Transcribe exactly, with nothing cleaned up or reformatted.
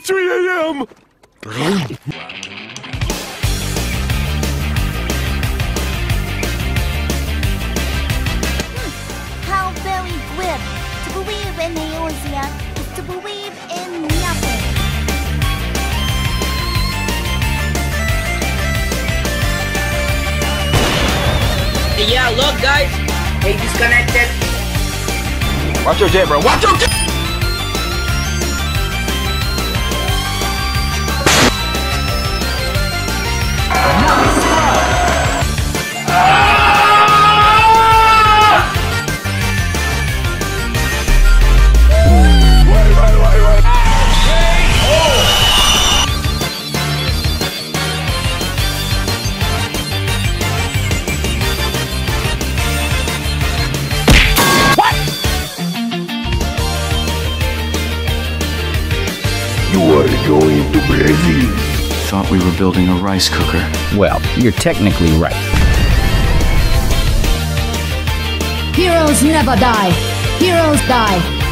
three A M How very glib. To believe in Eorzea is to believe in nothing. Yeah, look, guys. Hey, disconnected. Watch your jet, bro. Watch your jet! You are going to Brazil. Thought we were building a rice cooker. Well, you're technically right. Heroes never die. Heroes die.